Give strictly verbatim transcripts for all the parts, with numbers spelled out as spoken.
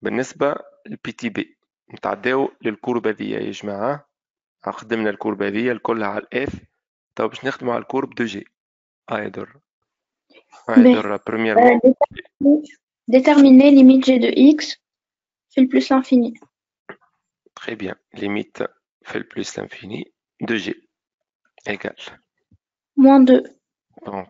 بالنسبة للبي تي بي نتعداو للكورب هذيا يا جماعة. خدمنا الكورب هذيا الكلها على الاف. تو باش نخدمو على الكورب دو جي. هاي در هاي B. در بريميرمون. Euh, déterminer, déterminer limite g de x fait le plus l'infini. Très bien. Limite fait le plus l'infini de g égale. Moins deux. Donc,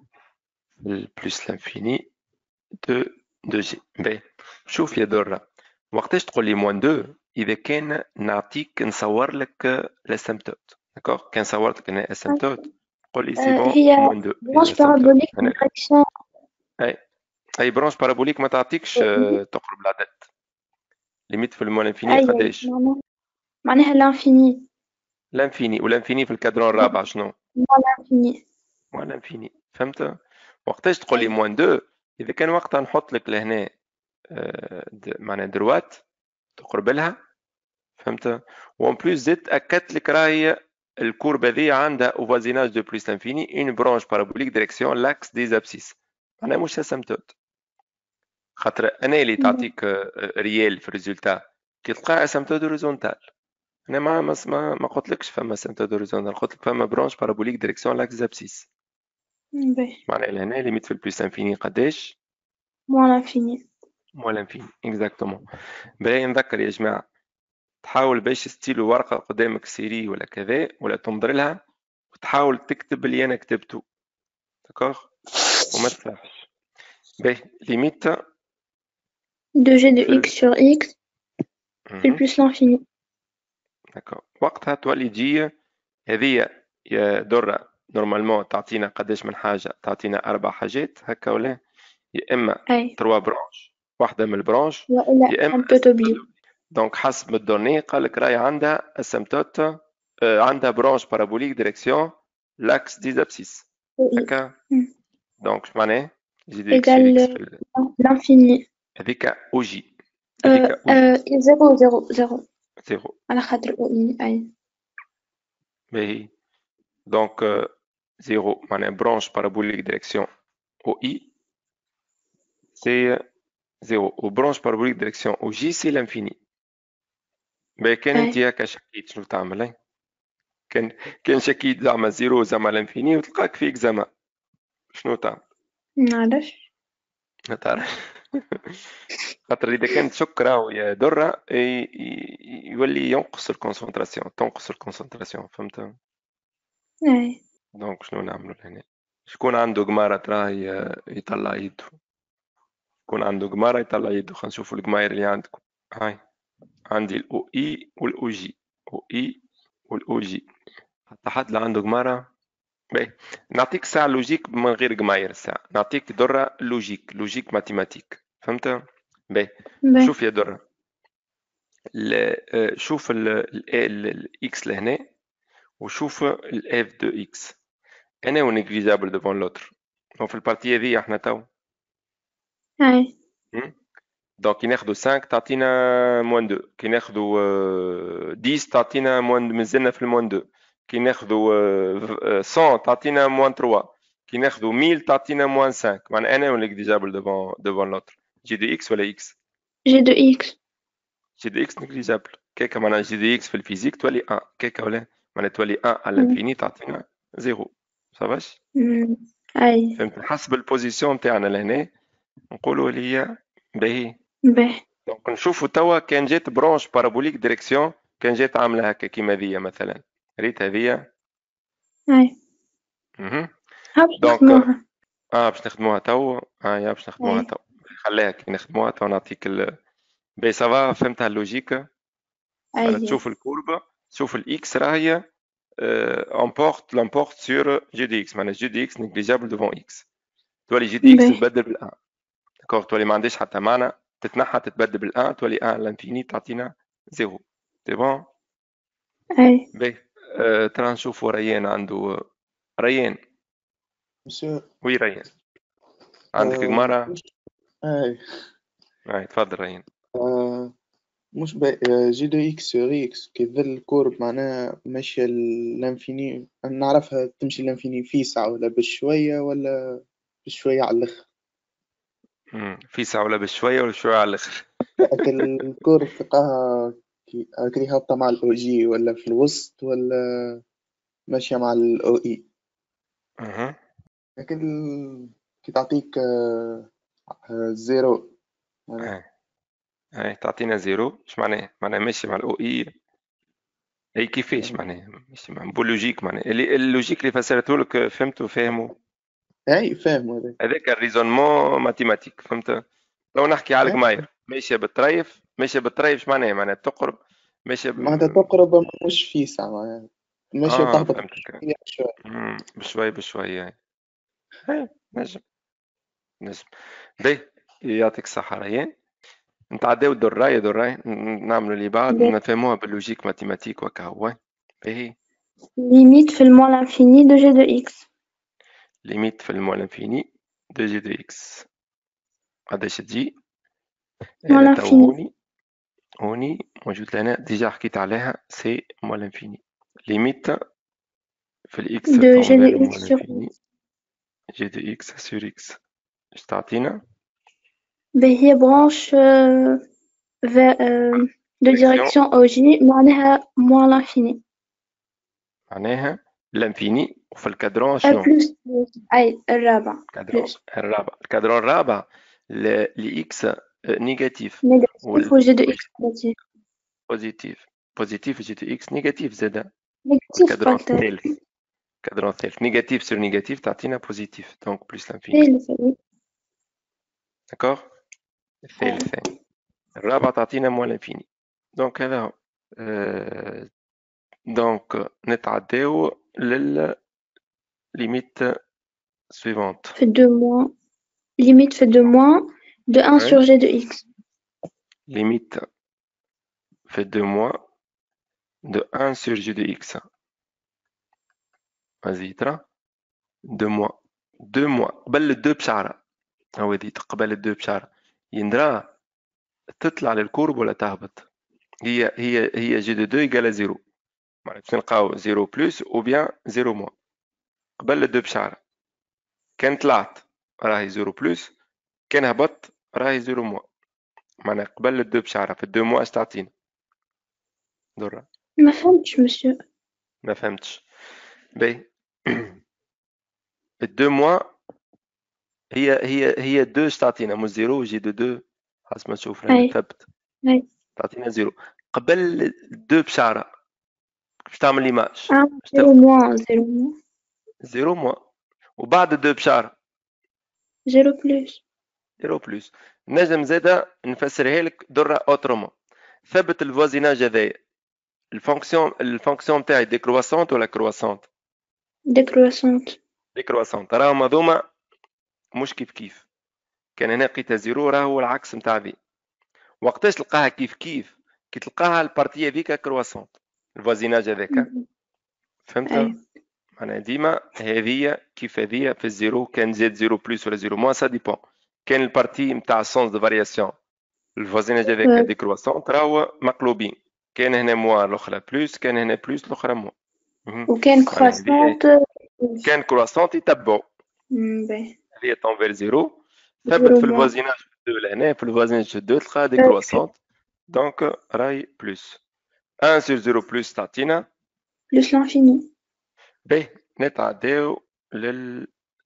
le plus l'infini de de g. باهي شوف يا درة، وقتاش تقول لي موان دو إذا كان نعطيك نصور لك الاسمتوت. داكوغ، كان صورت لك أنا اسمتوت قول لي سي Euh, بون هي موان دو في branche الاسمتوت. parabolique أنا direction أي أي برونش بارابوليك ما تعطيكش آه، تقرب العدد. ليميت في الموان انفيني أي أي قداش؟ معناها معناها l'infini. لانفيني. والانفيني في الكادرون الرابع شنو؟ Moins l'infini. موان لانفيني. فهمت؟ وقتاش تقول لي أي موان دو إذا كان وقتها نحط لك لهنا آه، د- معناها دروات تقرب لها. فهمت؟ وان بلوس زدت اكدت لك راهي الكورب هذه عندها اوفازيناج دو بليس لانفيني اون برونش بارابوليك ديريكسيون لاكس دي زابسيس. معناها مش اسمتوت، خاطر انا اللي تعطيك ريال في الريزولتا كي تلقى اسمتوت هوريزونتال. انا ما ما ما, ما قلت لكش فما اسمتوت هوريزونتال، قلت لك فما برونش بارابوليك ديريكسيون لاكس زابسيس. B. معناها لهنا ليميت في البليس انفيني قداش؟ Moins l'infini. موال انفيني اكزاكتومون. باهي نذكر يا جماعه، تحاول باش ستيلو ورقة قدامك سيري ولا كذا ولا تنظر لها وتحاول تكتب اللي أنا كتبته. داكوغ وما تسرحش. باهي ليميت deux g de في ال... x sur x fait le مهم. plus l'infini. داكوغ وقتها تولي تجي هذه يا درة نورمالمون تعطينا قداش من حاجة، تعطينا أربع حاجات هكا ولا يا إما أي تروا برونش واحدة من البرونش وإلا يا إما on peut اسمتوت. oublier. دونك حسب الدوني قال لك راهي عندها اسمتوت آه، عندها برونش بارابوليك ديريكسيون لاكس دي زابسيس Oui. هكا. Hmm. دونك اش معناه جي دو اكس sur Égale اكس euh, في l'infini. هذيك او جي. Euh, هذيك او جي euh, zéro, zéro, zéro. زيرو. على خاطر أي أي. باهي دونك آه، زيرو معناها برونش بارابوليك ديريكسيون او اي سي زيرو، وبرونش بارابوليك ديريكسيون او جي سي لانفيني. باهي كان انت أي هكا شكيت شنو تعمل هي؟ كان كان شكيت زعما زيرو زعما لانفيني وتلقاك فيك زعما شنو تعمل؟ معرفش. ما تعرف. خاطر اذا كانت شك راهو يا درة ي- ي- يولي ينقص الكونسنتراسيون تنقص الكونسنتراسيون. فهمت؟ أي دونك شنو نعملو لهنا؟ شكون عنده قمارة تراه ي- يطلع يدو. شكون عنده قمارة يطلع يدو. خلينا نشوفوا القماير اللي عندكم. هاي عندي الاو اي والاو جي. او اي والاو جي. حتى حد اللي عنده قمارة. باهي نعطيك ساعة لوجيك من غير قماير. الساعة نعطيك درة لوجيك لوجيك ماتيماتيك. فهمت؟ باهي باهي. شوف يا درة ال- آه، شوف الاكس لهنا وشوف الاف دو اكس. انا ونيجليجابل ديفون لوتر. في البارتي هذه احنا تو أي مم؟ دونك كي ناخدو خمسة تعطينا موان دو، كي ناخدو آه، عشرة تعطينا موان، مازلنا في الموان دو. كي ناخدو آه، آه، مية تعطينا موان ثلاثة. كي ناخدو مية تعطينا موان خمسة. معناها انا ونيجليجابل ديفون ديفون لوتر. جي دو اكس ولا اكس؟ جي دو إكس. جي دو اكس نيجليجابل. كيكا معناها جي دو اكس في الفيزيك تولي واحد كيكا ولا معناها تولي واحد على الانفيني تعطينا صفر. صافاش؟ مم. أي فهمت؟ حسب البوزيسيون تاعنا لهنا نقولوا اللي هي باهي. باهي. دونك نشوفوا توا كان جات برونش بارابوليك ديريكسيون كان جات عامله هكا كيما ذيا مثلا. ريت هذيا. أي اها. ها باش دونك نخدموها. اه باش نخدموها تو. اه يا باش نخدموها أي تو. خليها كي نخدموها تو نعطيك ال... باهي سافا. فهمتها اللوجيك؟ معناها أي تشوف الكوربة تشوف الاكس راهي امبورت لامبورت سور جي دي اكس. معناها جي دي اكس نيجليجابل ديفون اكس. تولي جي دي اكس باهي. تتبدل بالان. داكوغ تولي ما عندهاش حتى معنى تتنحى تتبدل بالان تولي ان لانفيني تعطينا زيرو. سي بون. أي باهي آه، ترى نشوفوا ريان عنده. ريان مسيو. وي ريان عندك آه قمارة؟ مش آه هاي تفضل ريان. آه مش بقى جي دو إكس سور إكس كي ظل الكورب معناها ماشية لانفيني، نعرفها تمشي لانفيني في ساعة ولا بشوية ولا بشوية على الآخر. مم. في ساعة ولا بشوية ولا شوية على الآخر؟ لكن الكور تلقاها كي كي هابطة مع الأو جي ولا في الوسط ولا ماشية مع الأو إي. اها لكن كي تعطيك آه، آه، زيرو يعني. اي اي تعطينا زيرو، اش معناه؟ معناه ماشي مع الاو اي. اي كيفاش معناه ماشي مع بولوجيك؟ معناه اللي اللوجيك اللي فسرته لك فهمته فاهمه. أي فاهم هذا. هذاك الريزونمون ماتيماتيك، فهمت؟ لو نحكي على أي الجماير ماشيه بالطريف، ماشيه بالطريف اش معناه؟ معناه تقرب ماشيه ب... معناتها تقرب مش فيسع معناها ماشية اه تهبط فهمتك. شوية. مم، بشوي بشوي يعني. هاي نجم نجم. باهي، يعطيك الصحة ريان. نتعداو الدراية دراي، نعملوا اللي بعد ب- نفهموها باللوجيك ماتيماتيك وكا هو. باهي. limite في الموال l'infini de g de x. ليميت في المول انفيني دو جي دو اكس قداش تجي؟ Moal انا تو infini هوني هوني موجود لنا ديجا حكيت عليها سي مول انفيني. ليميت في الاكس de g تنفير de x المول sur انفيني جي دو اكس سور اكس اش تعطينا؟ ب هي branche euh, vers, euh, de ديريكسيون direction au j معناها moal l'infini. معناها الانفيني، وفي الكادرون Euh, شنو؟ plus plus. أي الرابع الكادرون plus الرابع. الكادرون الرابع لإكس نيجاتيف négatif ou g de x négatif. والبوزيتيف. بوزيتيف جي تو اكس نيجاتيف زادا. Négatif والكادرون قلت الثالث الكادرون الثالث نيجاتيف سور نيجاتيف تعطينا بوزيتيف، دونك بلس لانفيني. ثالث oui. داكوغ. الثالث أي. ثاني. الرابع تعطينا موان لانفيني. دونك هذا هو. أه... دونك نتعداو لل ليميت سويفونت. Fait deux moins. Limite fait deux moins de un sur g de x. ليميت في دو mois de un sur g de x. vas-y ترى دو mois دو mois قبل الدو بشعرة. هو دي قبل الدو بشعرة يندرا تطلع للكورب ولا تهبط؟ هي هي هي جي دو دو يقال زيرو، معناتها باش نلقاو زيرو بلس او بيان زيرو موان قبل الدو بشعرة. كان طلعت راهي زيرو بلس، كان هبط راهي زيرو موان. معناها قبل الدو بشعرة في الدو موان اش تعطينا؟ درة ما فهمتش مسيو. ما فهمتش. باهي. الدو موان هي هي هي دو اش تعطينا؟ مش زيرو جي دو دو حسب ما نشوف راني أي مثبت. أي تعطينا زيرو قبل الدو بشعرة. باش تعمل ليماج un باش zéro تلقى moins zéro moins زيرو موان، وبعد الدو بشعرة zéro plus. زيرو بلس. نجم زادا نفسرها لك درة اوترومون. ثبت الفوازيناج هذايا الفونكسيون الفونكسيون نتاعي ديكرواسونت ولا كرواسونت؟ décroissante. ديكرواسونت. راهم هذوما مش كيف كيف. كان هنا لقيتها زيرو راهو العكس نتاع ذي. وقتاش تلقاها كيف كيف؟ كي تلقاها البارتيه ذيك كرواسونت الفوازيناج هذاك. فهمت؟ أي معناها ديما هذه كيف هذه في الزيرو كان زاد زيرو بلس ولا زيرو موان سا ديبون. كان البارتي نتاع سونس دو فارياسيون الفوازيناج هذاك euh, ديكرواسونت راهو مقلوبين. كان هنا موان الاخرى بلس، كان هنا بلس الاخرى موان. مهم. وكان معناها هذه croissante كان كرواسونت يتبعوا. مم، باهي. هذه تنفير زيرو. ثبت zéro في moins الفوازيناج في الدو لهنا في الفوازيناج في الدو تلقى euh, ديكرواسونت. دونك راهي بلس واحد sur زيرو بلس تعطينا. plus l'infini. باهي نتعداو لل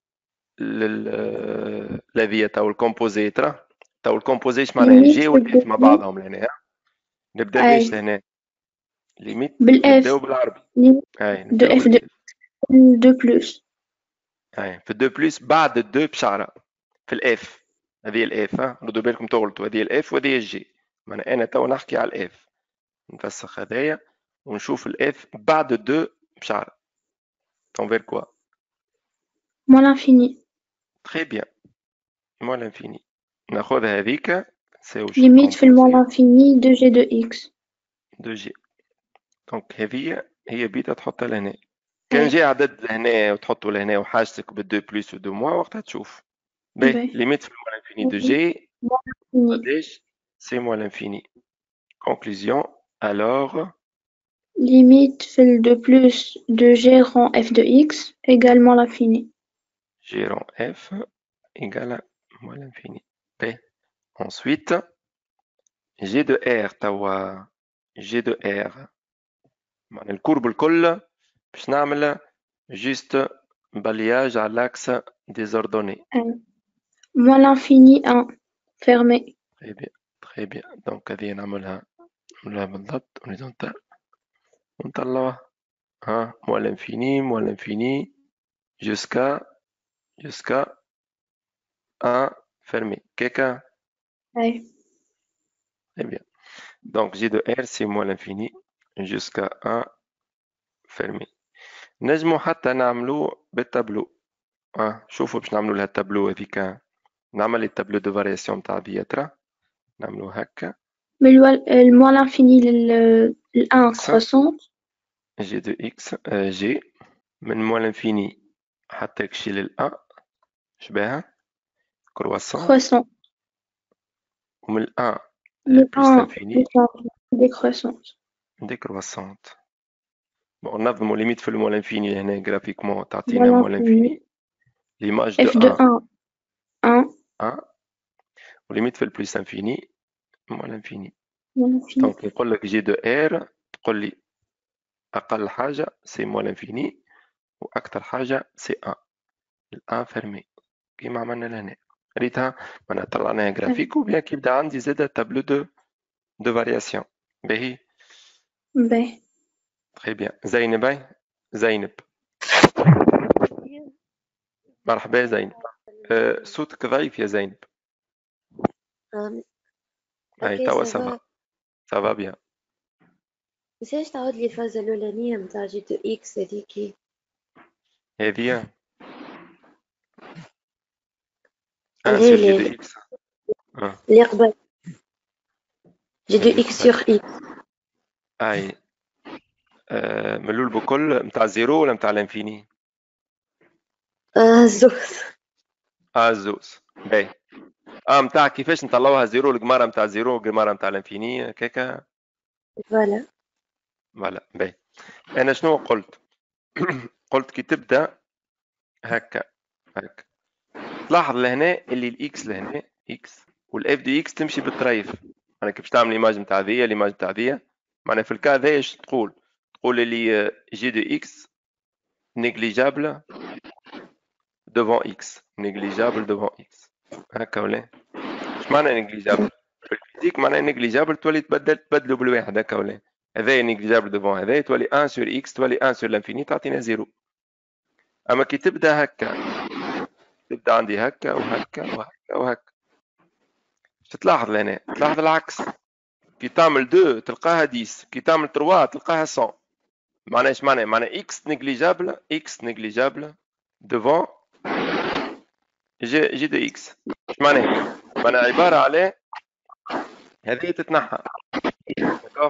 لل الذي تو الكومبوزي ترى. تو الكومبوزي اش معناها؟ limite الجي في الدو والاف مع بعضهم لهنا. نبدا باش أي لهنا ليميت بالإف نبداو بالعربي. limite اي de نبداو f de بالاف. deux plus. اي في الدو بلس بعد الدو بشعره في الاف. هذه الاف ها ردوا بالكم تغلطوا. هذه الاف وهذه الجي. معناها انا تو نحكي على الاف. نفسخ هذايا ونشوف الاف بعد الدو بشعره. تنفير كوا؟ moins l'infini. تري بيان. مول انفيني. ناخذ هذيك نساوي شو Limite في الموال الكومبوزي l'infini de g de x. دو جي. دونك هذه هي بيتا تحطها لهنا. كان أي جاي عدد لهنا وتحطه لهنا وحاجتك بالدو بلس ودو موا وقتها تشوف. باهي باهي ليميت في الموال انفيني دو جي moins l'infini. قداش؟ سي موال انفيني. كونكلوزيون alors Limite في ال deux plus de g rond f de x également l'infini. g rond f égale à موال انفيني. باهي ensuite جي دو ار توا جي دو ار معناها الكورب الكل باش نعمل جوست بالياج على لاكس ديزوردوني. moins l'infini un fermé. تري بيان تري بيان دونك هذه نعملها نعملها بالضبط اوريزونتال ونطلعوها ها موا لانفيني موا لانفيني جوسكا جوسكا ان fermé كيكا. Ouais. Très bien. Donc J de R c'est moins l'infini jusqu'à un fermé. نجمو حتى نعملو بالتابلو. اه شوفوا باش نعملو لها التابلو هذيك. نعمل التابلو دو فارياسيون تاع فيترا. نعملو هكا. Mais le, le moins l'infini, le, le un croissant. G de X euh, G من moins l'infini حتى كشي لل un شباها croissant. Croissant. ومن ال un Le plus un l'infini décroissante. décroissante. Bon, نظموا ليميت في الموا l'infini هنا graphiquement تعطينا Moins moins l'infini. l'infini l'image de F de un un. un. un وليميت في البلس انفيني moins l'infini. Moins l'infini. دونك نقول لك جي دو ار تقول لي اقل حاجه سي moins l'infini واكثر حاجه سي ان الان فيرمي كيما عملنا لهنا. ريتها معناها طلعناها جرافيك وبيان كي يبدا عندي زاد تابلو دو دو فارياسيون. باهي باهي. تري بيان. زينب باي زينب مرحبا زينب. أه صوتك ضعيف يا زينب. هاي توا سافا سافا بيان. متنساش تعاود لي الفازة الأولانية متاع جي دو إكس هذيكي. هذه اللي اه هي سير جي اللي دو اكس اه اللي قبل جي دو اللي إكس سور قبل. إكس. اي آه ملول بكل متاع زيرو ولا متاع الانفيني؟ آه زوز. اه زوز باهي. اه متاع كيفاش نطلعوها زيرو القمارة متاع زيرو القمارة متاع الانفيني كيكا. فوالا. فوالا باهي. انا شنو قلت؟ قلت كي تبدا هكا هكا تلاحظ لهنا اللي الاكس لهنا اكس والاف دي اكس تمشي بالطريف. انا كيفاش تعمل ايماج نتاع ذي الايماج نتاع ذي معناها في الكا ذا ايش تقول؟ تقول اللي جي دو اكس نيجليجابل devant x négligeable devant x هكا ولا اش معنى نيجليجابل؟ في الفيزيك معناها نيجليجابل تولي تبدل تبدلوا بالواحد هكا ولا هذا نيجليجابل devant هذا تولي واحد sur x تولي واحد sur l'infini تعطينا زيرو. اما كي تبدا هكا تبدا عندي هكا وهكا وهكا وهكا تتلاحظ لهنا تلاحظ العكس. كي تعمل اثنين تلقاها عشرة كي تعمل ثلاثة تلقاها مية. معناها ايش معناها؟ معناها x نيجليجابل x نيجليجابل devant جي جي دو اكس. ايش معناها؟ معناها عباره على هذه تتنحى داكوغ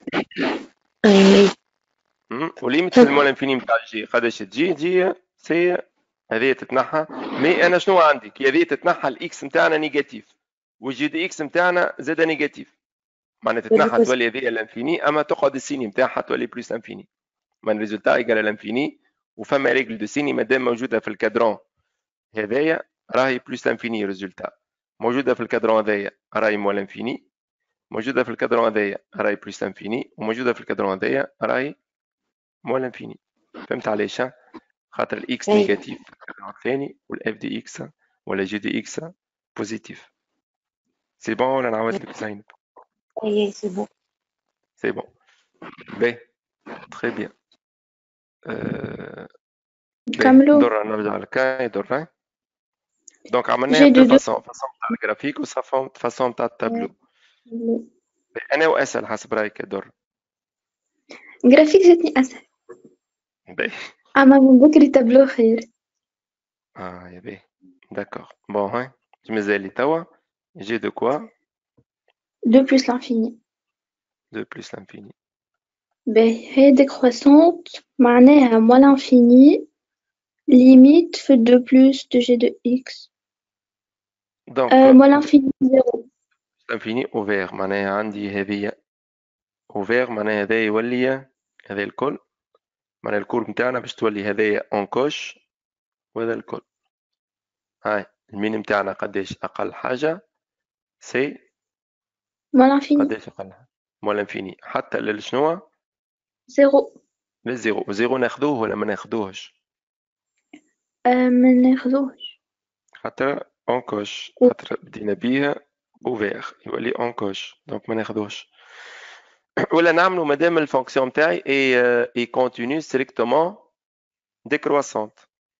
اي وليميت في المول انفيني نتاع جي قداش تجي جي سي هذه تتنحى. مي انا شنو عندي كي هذه تتنحى الاكس نتاعنا نيجاتيف والجي دي اكس نتاعنا زاد نيجاتيف معناها تتنحى تولي هذه الانفيني اما تقعد السيني نتاعها تولي بلس انفيني. من ريزولتا ايكال الانفيني وفما ريغل دو سيني مادام موجوده في الكادرون هذايا راهي بلس انفيني ريزولتا موجوده في الكادرون هذايا راهي مول انفيني موجوده في الكادرون هذايا راهي بلس انفيني وموجوده في الكادرون هذايا راهي مول انفيني. فهمت علاش؟ خاطر الاكس نيجاتيف في الكادرون الثاني والاف دي اكس ولا جي دي اكس بوزيتيف. سي بون ولا نعاود لك زينب؟ اي سي بون سي بون باهي تري بيان. أه... نكملو. دور نرجع لكاي دور دونك عملناها جي بدو دو دو. فاسون فاسون تاع الجرافيك وفاسون فاسون تاع التابلو. انا واسهل حسب رايك دور. جرافيك جاتني أسهل باهي أما من بكري تابلو خير. اه يا باهي داكوغ بون هاي مازال لي توا جي دو كوا deux plus l'infini. دو بلس لانفيني. باهي هي décroissante معناها moins l'infini limite في deux plus de g de x. دونك euh, moins l'infini zéro. لانفيني اوفير معناها عندي هذيا اوفير معناها هذا يولي هذا الكل معناها الكورب نتاعنا باش تولي هذايا اون كوش وهذا الكل. هاي المين نتاعنا قداش اقل حاجه سي moins l'infini. قداش أقلها مو الانفيني حتى للشنو زيرو. للزيرو زيرو ناخدوه ولا ما ناخدوهش آه ما ناخذوهش. خاطر اونكوش و- خاطر بدينا بيه اوفير يولي اونكوش دونك ما ناخدوهش ولا نعملو مادام الفونكسيون نتاعي اي اي كونتينيو ستريكتومون ديكرواسونت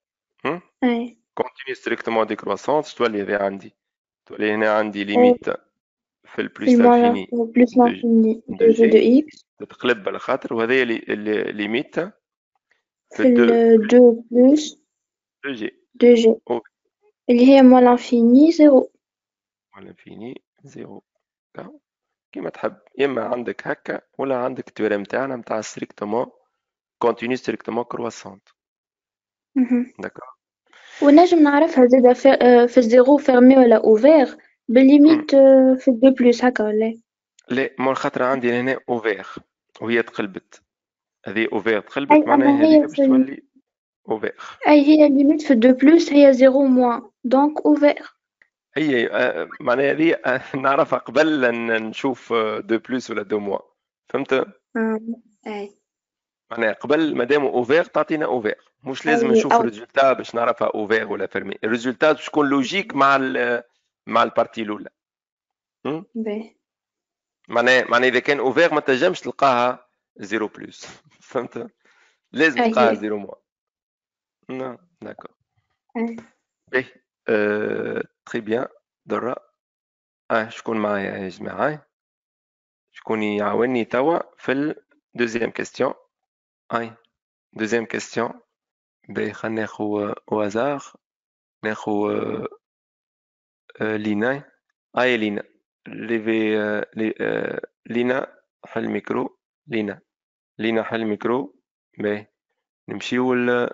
أي. كونتينيو ستريكتومون ديكرواسونت تولي هذه عندي تولي هنا عندي آه، ليميت في في البلوس الموان لانفيني بلس دو l'infini دو de g de جي x. تتقلب على خاطر وهذه ليميت في في دو ال deux plus دو جي deux g او اللي هي moins l'infini زيرو. الانفيني زيرو كيما تحب اما عندك هكا ولا عندك التيوريم تاعنا نتاع ستريكتومون كونتينيو ستريكتومون كرواسونت مهم. داكور ونجم نعرفها زادا في, آه، في الزيرو فيرمي ولا اوفير بالليميت آه، في الدو بلس هكا ولا. لا مول خاطر عندي هنا اوفير وهي تقلبت هذه اوفير أي تقلبت معناها أما هي هذيك باش في ال... تولي اوفير أي هي الليميت في الدو بلس هي زيرو موان دونك اوفير. هي آه، معناها هذه آه، نعرفها قبل أن نشوف آه، دو بلس ولا دو موا فهمت أي معناها قبل مادام اوفير تعطينا اوفير مش لازم أي نشوف أو الريزولتا باش نعرفها اوفير ولا فيرمي الريزولتا باش تكون لوجيك مع ال مع البارتي الاولى م? باهي. معناها معناها اذا كان اوفير ما تنجمش تلقاها زيرو بلس فهمت لازم أي تلقاها هي زيرو موا نعم داكور أي. باهي أه... تري بيان درا اه شكون معايا يا جماعة شكون يعاوني توا في الدوزيام كيستيون اي دوزيام كيستيون باهي خلينا ناخو او هازار ناخو آه، آه، لينا اي لينا ليفي آه، لي- آه، لينا حل الميكرو لينا لينا حل الميكرو باهي نمشيو ل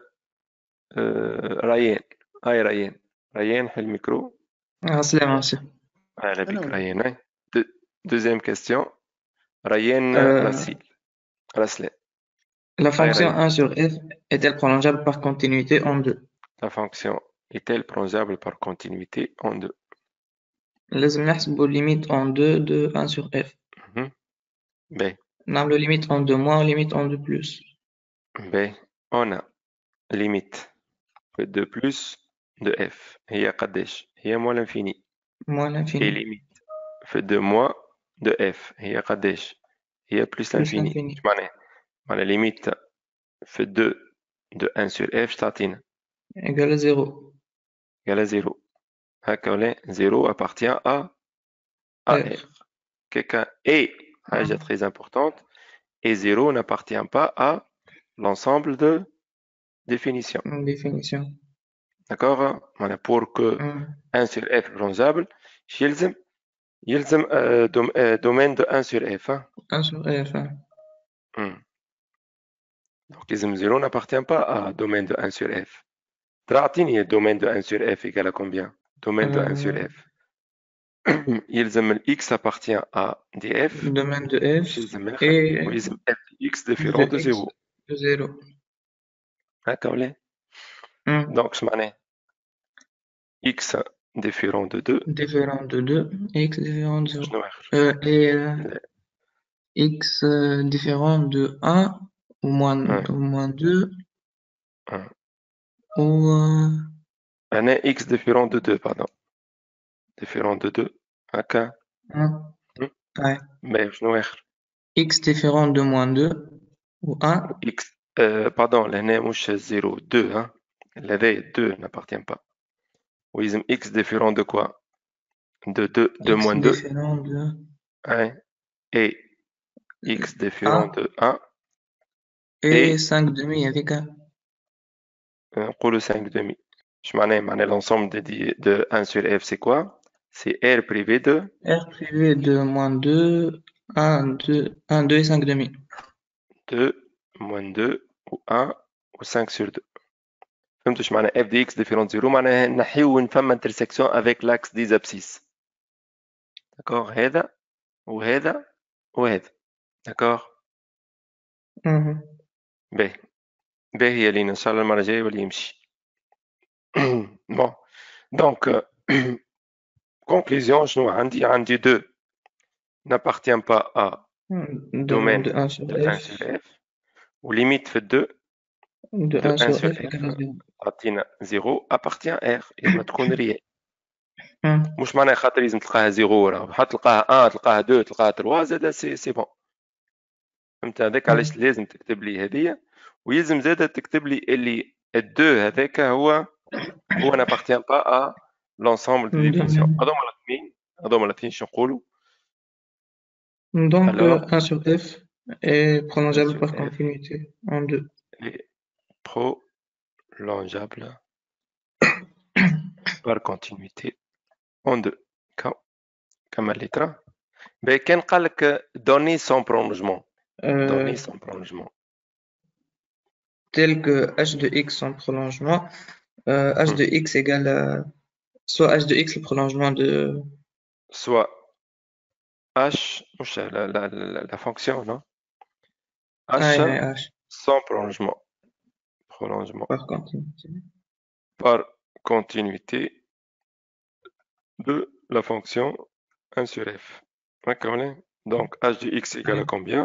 آه، ريان اي ريان ريان حل الميكرو السلام عليكم. اهلا أنا بك ولا ريان أي. دو- دوزيام كيستيون ريان Euh, راسيل راسلان la اي fonction ريان un sur f est-elle prolongeable par continuité en deux؟ la fonction est-elle prolongeable par continuité en deux لازم نحسبوا limite en deux de un sur f. Mhm. باهي نعملوا limite en deux moins limite en deux plus. باهي on a limite de deux plus de f هي قداش هي moins l'infini moins et l'infini limite في deux mois de f هي قداش هي plus plus l'infini l'infini اش معناها معناها limite في deux de un sur f تعطينا égale à zéro. égale à zéro هكا ولا zéro appartient à à f. r quelqu'un est حاجة Mm. très importante et zéro n'appartient pas à l'ensemble de définition Une définition. d'accord معناها pour que Mm. un sur f prolongeable يلزم يلزم آه، دوم- آه، domaine de un sur f hein. un sur f. hein. Hmm. Donc يلزم zéro n'appartient pas à domaine de un sur f تعطيني domaine de un sur f égale à combien domaine de un sur Euh, f يلزم ال x appartient à df domaine de باش f يلزم اخر et ويلزم f de x différent de de x zéro de zéro. هكا ولا Mm. دونك اش معناه x différent de deux Différent de deux, x différent de zéro. شنو اخر Euh, et euh, لا. x euh, différent de un ou moins, Ouais. ou moins deux Ouais. ou euh, انا x différent de deux pardon différent de deux هكا un. Hmm. Ouais. باهي شنو اخر X différent de moins deux ou un. x euh, pardon لهنا مش zéro deux hein هذايا deux n'appartient pas ويلزم x différent de quoi de deux de X moins deux différent de hein et x différent un de un et et cinq demi avec un. نقولوا cinq demi اش معناه معناه l'ensemble de, di- de un sur f c'est quoi c'est r privé de R privé de moins deux, un, deux, un, deux et cinq demi. deux moins deux ou un ou cinq sur deux فهمتوا اش معناه f de x différent de zéro معناها نحيو وين فما intersection avec l'axe des abscisses d'accord هذا وهذا وهذا d'accord Mhm. باهي باهي يا لينا ان شاء الله المره الجايه يولي يمشي bon donc conclusion شنو عندي عندي deux n'appartient pas à de, domaine de un sur de un F, sur F ou limite في deux de de un un sur sur F égale à F zéro. تعطينا زيرو appartient à R لازم تكون ريال Hum, مش معناها خاطر لازم تلقاها زيرو راه حتى تلقاها واحد تلقاها اثنين تلقاها ثلاثة زاد سي سي بون فهمت هذاك علاش hum. لازم تكتب لي هذيا ويلزم زاد تكتب لي اللي الدو هذاك هو هو n'appartient pas à l'ensemble des définitions Domaine. هذوما الاثنين هذوما الاثنين شنو نقولوا Donc, euh, alors un sur F est un prolongeable sur par F continuité en deux. est prolongeable par continuité en deux كم- كما الليترة ben كان قال لك donner son prolongement Euh, donner son prolongement tel que h de x son prolongement, euh, h Hmm. de x égale à soit h de x le prolongement de soit h مش la, la, la, la fonction non ah, h ouais, h sans prolongement prolongement par continuité. par continuité de la fonction un sur f d'accord là donc h de x égale à combien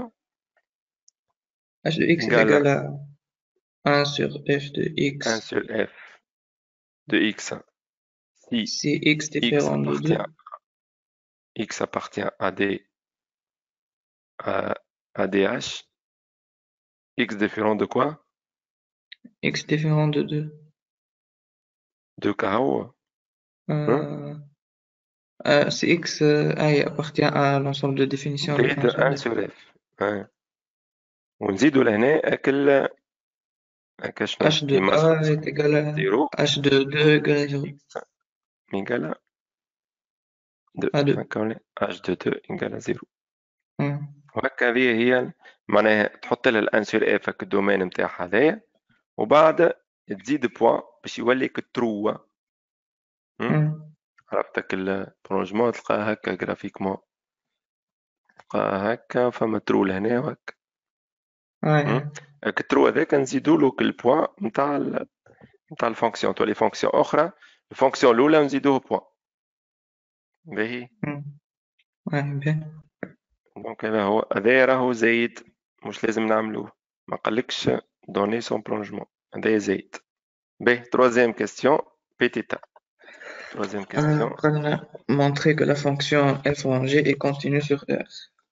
H de x est égale égal à un sur f de à un x sur f de x si si x x différent de deux. appartient x appartient à des à, à dh x différent de quoi X différent de deux. de k hein Euh, euh, si x euh, ah, appartient à l'ensemble de définition de d un de sur un f. sur f hein. ونزيدوا لهنا اكل هكا شنو H de كيما A est égal زيرو à H de deux égale à zéro. x égale à deux À deux. هكا ولا h de deux égale à zéro Hum. وهكا هذه هي معناها تحط لها الان سور اف هكا الدومين نتاعها هذايا وبعد تزيد بوان باش يوليك ترو Hum. عرفتك البرونجمون تلقاها هكا جرافيكمون تلقاها هكا فما ترو لهنا وهكا Ouais. هاك الترو هذاك نزيدو له البوان نتاع ال- نتاع الفونكسيون تولي فونكسيون اخرى الفونكسيون الاولى نزيدوه بوان باهي Hum. Ouais, bien. دونك هذا هو هذا راهو زايد مش لازم نعملوه ما قالكش دوني سون برونجمون هذا زايد باهي تروازيام كيستيون بيتيتا تروازيام Euh, كيستيون قلنا montrer que la fonction f rangée est continue sur R.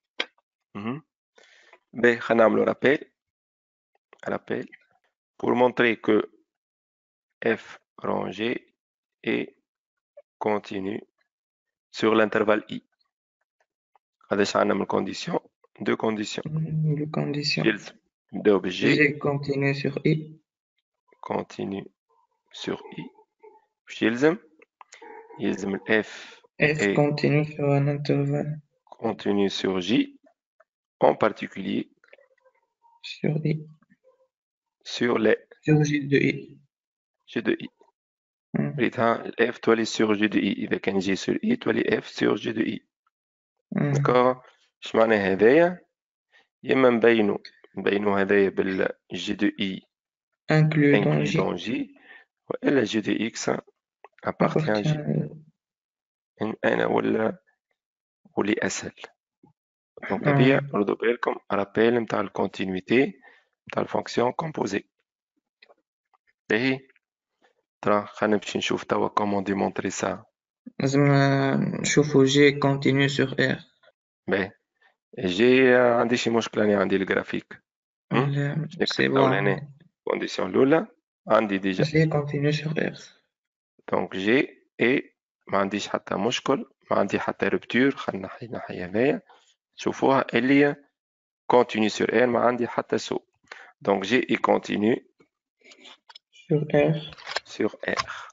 باهي خلينا نعملو رابيل rappel pour montrer que f rangé est continu sur l'intervalle i هذاش عندنا من condition deux conditions Hum, De condition. يلزم نبداو بالجي G continue sur I. continue sur i باش يلزم يلزم ال f F est continue sur un intervalle continu sur j en particulier sur I. sur les Sur J de I. g de i Hum. ريتها ال f تولي sur g de i إذا كان j sur i تولي f sur g de i Hum. داكوغ اش معنى هذايا يا اما نبينو نبينو هذايا بال g de i Inclus dans inclus J. dans j والا g de x appartient à j Appartient. انا ولا واللي اسهل دونك Hum. هذه ردوا بالكم رابيل نتاع الكونتينيتي نتاع الفونكسيون كومبوزي باهي ترى خلينا نمشي نشوف توا كومون ديمونطري سا لازم نشوفو G continue sur R. باهي جي عندي شي مشكله انا عندي الجرافيك ولا نكتب سي توا بون. لهنا الكونديسيون الاولى عندي ديجا G continue sur R. دونك جي اي ما عنديش حتى مشكل ما عندي حتى رupture خلينا نحي نحي هذايا تشوفوها اللي هي continue sur R ما عندي حتى سوء دونك جي اي continue sur R. sur R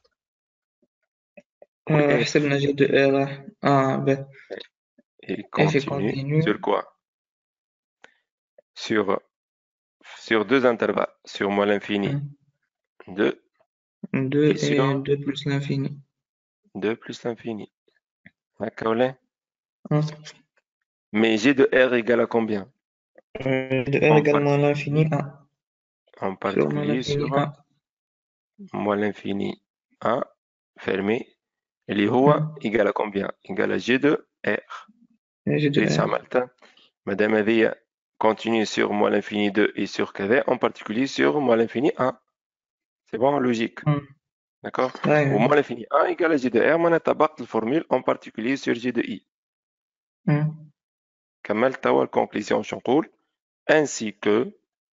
Euh, و F حسبنا G de R. Ah, ben. et F est continue continue. sur quoi sur sur deux intervalles sur moins l'infini deux deux et et sur deux plus l'infini. deux plus l'infini d'accord là Hein. mais G de R égale à combien Euh, de R en égale moins particulier l'infini un. en Sur moins particulier l'infini sur un. moins l'infini un fermé اللي هو Hein. égal à combien égal à G de R G de ايش R. عملت مادام هذه continue sur moins l'infini deux et sur كذا en particulier sur moins l'infini un. C'est bon, logique. Hmm. D'accord. Ouais, Au moins l'infini un égale à J de R معناتها طبقت الفورمule en particulier sur J de I. hmm. كملت توا الكونكليزيون شو نقول ainsi que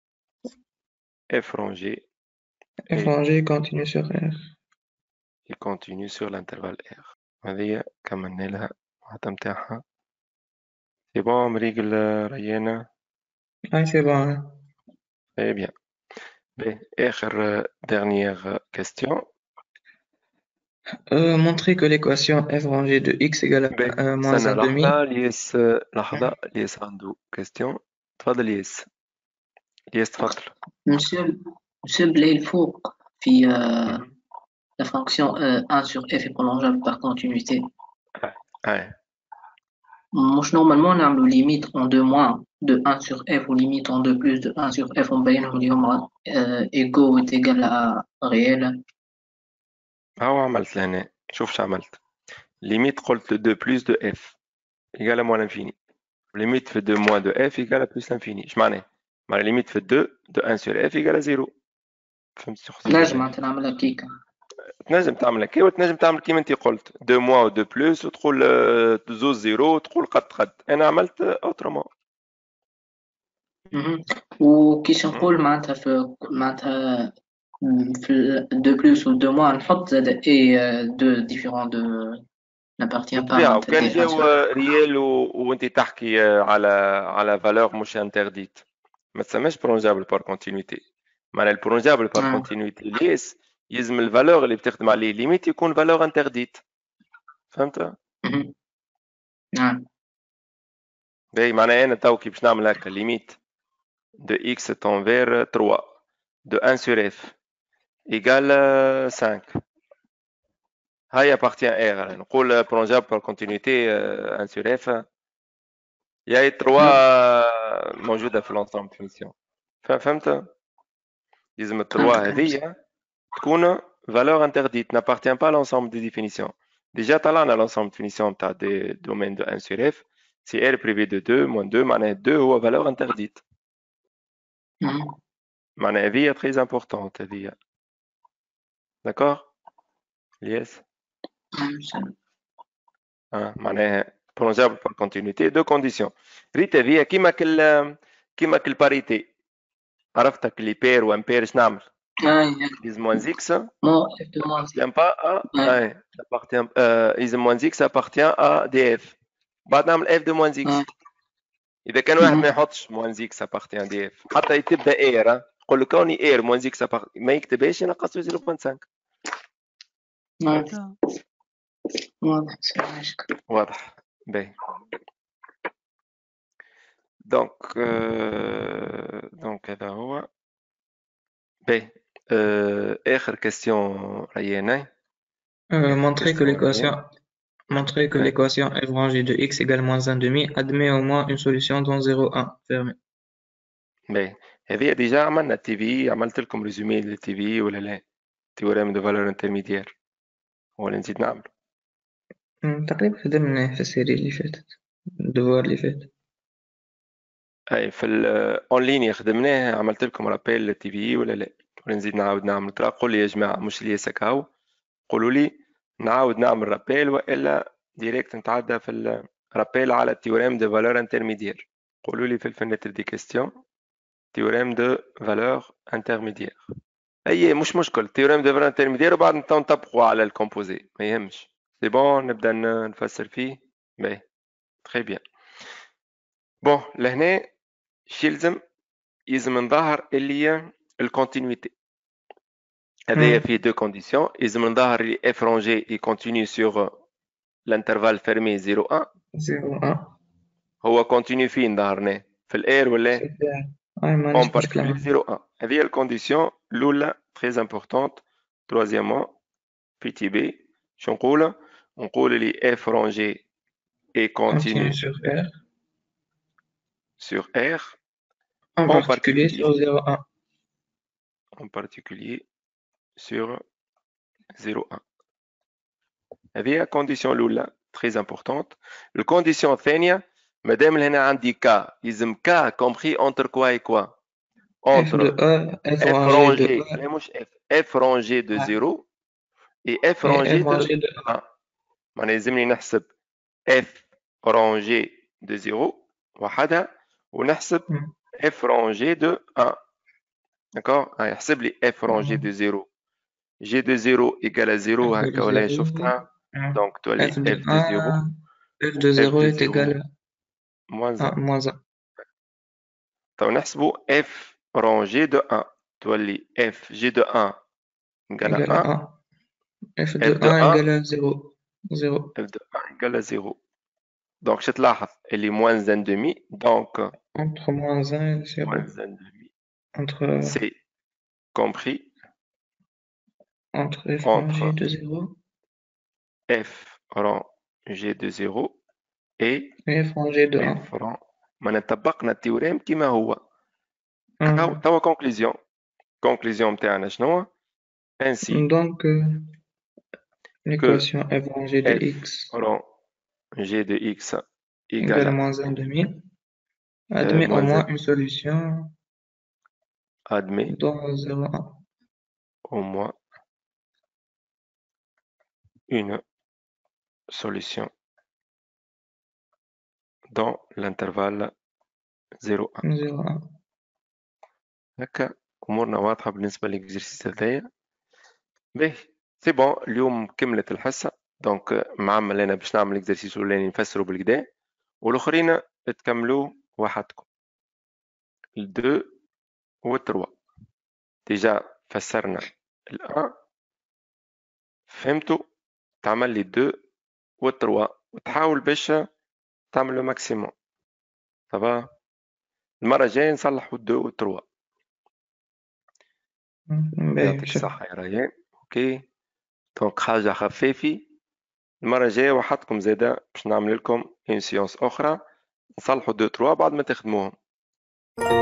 f rangé F rangé continue sur R. et continue sur l'intervalle R. هذه كملنا لها المعطى متاعها. C'est bon مريقل ريانا. Ah, c'est bon. Hein. Très bien. Ben, آخر dernière question. Euh, montrer que l'équation F rangée de X égale Ben, à euh, moins استنى un demi. لحظة الياس لحظة الياس عنده question. تفضل الياس. الياس تفضل. Monsieur, Monsieur Blay الفوق في euh, Mhm. la fonction euh, un sur f est prolongeable par continuité. Ouais. مش normalement نعملو limite en deux moins de un sur f ou limite en deux plus de un sur f ونبينهم اللي هما euh, égaux est égal à réel. هاو عملت لهنا. شوف شو عملت. Limite قلت deux plus de f égale à moins l'infini. Limite fait deux moins de f égale à plus l'infini. ايش معناه؟ معناه limite fait deux de un sur f égale à zéro. فهمت شو قصدي؟ نجم أنت نعملها كيكا. تنجم تعمل هكا وتنجم تعمل كيما انت قلت دو موا و دو بلوس وتقول آه، زوز زيرو وتقول قد قد. انا عملت اوترومون. مهم. وكيش نقول معناتها في معناتها في deux plus ou deux moins نحط زاد et euh, deux différents de n'appartient pas بالطبيعه معناتها وكان f un جاو sur ريال و... وانت تحكي آه، على على فالور مش انترديت ما تسماش برونجابل بار كونتينيتي. معناها البرونجابل بار آه. كونتينيتي ليس يلزم الفالور اللي بتخدم عليه ليميت يكون فالور انترديت. فهمت؟ مهم. نعم. باهي معناها انا توكي باش نعمل هكا ليميت de x tend vers trois de un sur f égale cinq. هاي appartient R. نقول prolongeable par continuité un sur f. Il y a trois موجودة في l'ensemble de finition. فهمت؟ لازم التروا هذه تكون valeur interdite n'appartient pas à l'ensemble des définitions. Déjà طلعنا l'ensemble de finition نتاع des domaines de un sur f. Si R privé de deux moins deux معناها deux هو valeur interdite. مهم. معناها هذه très importante هذه. D'accord? Yes. نعم. آه، معناها prolongeable par continuité deux conditions. ريت هذه كيما كل كيما كل باريتي. عرفتك لي بير وان بير اش نعمل؟ آه. إذا موان إكس Moi, f de moins x. n'appartient pas à Ouais. آه، appartient آه، إذا موان إكس appartient à دي اف. بعد نعمل اف دو موان إكس. Ouais. إذا كان واحد ما مهم. يحطش موان إكس appartient à دي اف حتى تبدا اير يقول له كوني اير موان إكس ما يكتبهاش ينقص صفر فاصلة خمسة. Ouais. واضح سامعك. واضح باهي. دونك آه، دونك هذا هو باهي. آه، آخر كاستيون ريانا. Euh, montrer que Question l'équation ريان. montrer que Ouais. l'équation F rangée de X égale moins un demi admet au moins une solution dans zéro un fermé. باهي هذه ديجا عملنا تي في عملت لكم ريزومي للتي في ولا لا؟ تيوريم دو فالور انترميديير ولا نزيد نعمل؟ Hmm, تقريبا خدمنا في السيري اللي فاتت الدوار اللي فات. اي في الاون لين خدمناه عملت لكم رابيل للتي في ولا لا؟ ولا نزيد نعاود نعمل ترى قول لي يا جماعه مش لي سكاو قولوا لي نعاود نعمل رابيل والا ديريكت نتعدى في الرابيل على تيوريم دو فالور انترميديير. قولوا لي في الفنتر دي كيستيون تيوريم دو فالور انترميديير. اي مش مشكل تيوريم دو فالور انترميديير وبعد نطبقوا على الكومبوزي ما يهمش. سي بون نبدا نفسر فيه. باهي تري بيان. بون لهنا شي يلزم يلزم نظهر اللي هي الكونتينيتي. هذايا Hmm. فيه دو كونديسيون. يلزم نظهر اللي اف رونجي يكونتينيو سور الانترفال فيرمي زيرو واحد. zéro un. هو كونتينيو فين ظهرناه في الاير ولا Super. Ouais, ما اون عنديش بارتيكولير مشكلة. زيرو واحد. هذه هي الكونديسيون الاولى تري امبورطونت. تروازيامون بي تي بي شو نقول؟ نقول لي اف رونجي اي Continue كونتينيو sur R. sur R En en particulier particulier sur zéro un. en particulier sur zéro واحد. هذه هي الكونديسيون الاولى تري امبورطونت. الكونديسيون الثانيه مادام هنا عندي كا يلزم كا كومبري اونتر كوا اي كوا F اونتر de A, F اف rangé de رونجي A, لا مش اف اف رونجي دو ouais, زيرو اي اف et رونجي F دو rangé de A. ان. معناها يلزمني نحسب اف رونجي دو زيرو وحدها ونحسب Hmm. اف رونجي دو ان. داكور هاي يحسب لي اف رونجي Hmm. دو زيرو جي دو زيرو ايكال زيرو F de هكا ولا zéro, شفتها. hmm. دونك تولي F de اف دو زيرو un, F و de اف zéro دو est égal زيرو موان à ان. un moins un. تو نحسبوا اف رونجي دو ان تولي اف جي دو ان ايكال Égal ان. à un. F de اف دو un ان égale à zéro. zéro. اف دو ان ايكال زيرو. دونك شو تلاحظ اللي موان ان دومي. دونك Entre moins un et zéro. موان ان دومي Entre, سي كومبري entre F rangé entre de zéro f rangé de zéro et et F rangé de un. f rang. معناها طبقنا التيوريم كيما هو. هاو Hmm. توا كونكليزيون. كونكليزيون نتاعنا شنو؟ ainsi Donc, euh, que l'équation F rangé de f X rangé de x égale égale moins un demi euh, admet au moins moins un une solution admet dans zéro un. au moins une solution dans l'intervalle zéro un. zéro un. هكا أمورنا واضحة بالنسبة للإكزرسيس هذايا. باهي سي بون اليوم كملت الحصة. دونك معمل أنا باش نعمل الإكزرسيس الأولاني نفسرو بالكدا والآخرين تكملوه وحدكم الدو والتروا. ديجا فسرنا الأن فهمتوا تعمل لي دو والتروا وتحاول باش تعمل لو ماكسيموم. صافا المرة الجاية نصلحوا الدو والتروا. باهي يعطيك شكرا. الصحة يا ريان. اوكي دونك حاجة خفيفي. المرة الجاية وحدكم زادا باش نعمل لكم اون سيونس أخرى نصلحوا دو تروا بعد ما تخدموهم.